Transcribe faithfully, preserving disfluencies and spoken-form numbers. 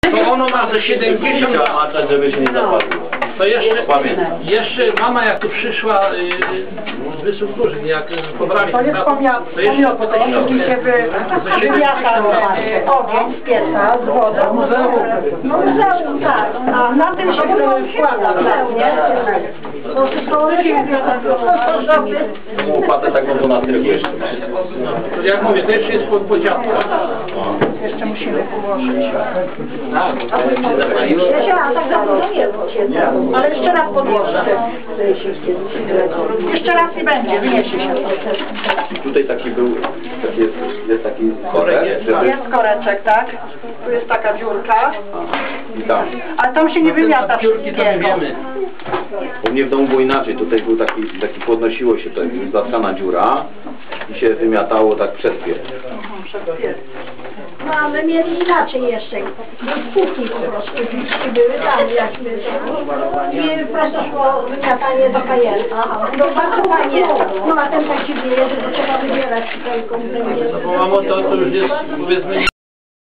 To ono ma ze siedemdziesiąt lat, żeby się nie zapadło. to jeszcze, jeszcze mama jak tu przyszła z Wysokórzyn, jak pobrali To jest pomiot, pomiot, bo to oczywiście by wymiata ogień z pieca, z wodą. No muzeum, tak. A na tym się składa, nie? To wszystko Łopatę tak mogą na trybu jeszcze. Jak mówię, to jeszcze jest po dziadku. jeszcze musimy położyć. Ja się mam tak za dużo nie wiem. Ale jeszcze raz podłożę. Jeszcze raz nie będzie, wyniesie się. Tutaj taki był, taki jest, jest taki korek, żeby... Jest koreczek, tak? Tu jest taka dziurka. I tam. Ale tam się nie wymiata Piórki to my wiemy. U mnie w domu było inaczej, tutaj był taki, taki podnosiło się, to jest zatkana dziura i się wymiatało tak przez pies. No a my mieli inaczej jeszcze. Z kuchni po prostu dziczki były tam, jak my to. I prosto szło wymiatanie do kajerka. Do pakowania. No a ten tak się dzieje, że to trzeba wybierać tutaj kompletnie. Bo mamo, to, to już jest, powiedzmy,